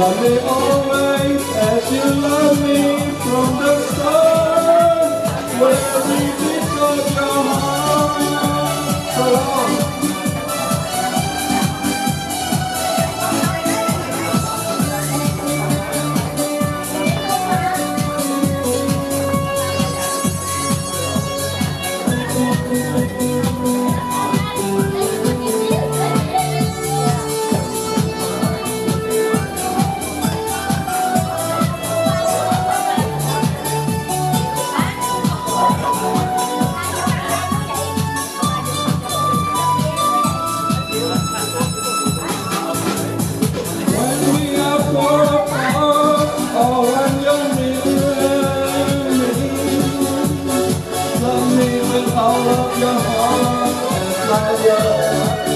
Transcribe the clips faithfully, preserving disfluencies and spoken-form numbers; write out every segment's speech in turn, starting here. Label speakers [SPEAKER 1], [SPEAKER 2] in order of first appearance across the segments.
[SPEAKER 1] Love me always as you love me from the start. With every beat of your heart. So long. All of your heart and my love.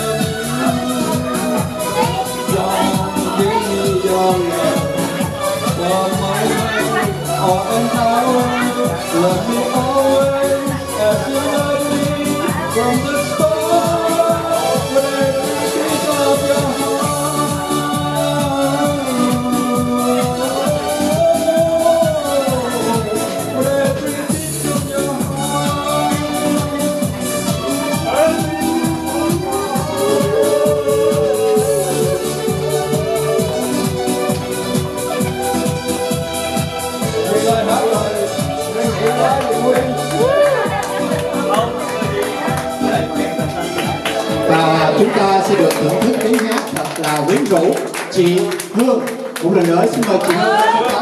[SPEAKER 1] Don't give me your love for my life or an hour. Love me always as you love me from the start. With every beat of your heart. With every beat of your heart.
[SPEAKER 2] Và chúng ta sẽ được thưởng thức tiếng hát thật là quyến rũ. Chị Hương, một lần nữa xin mời chị Hương.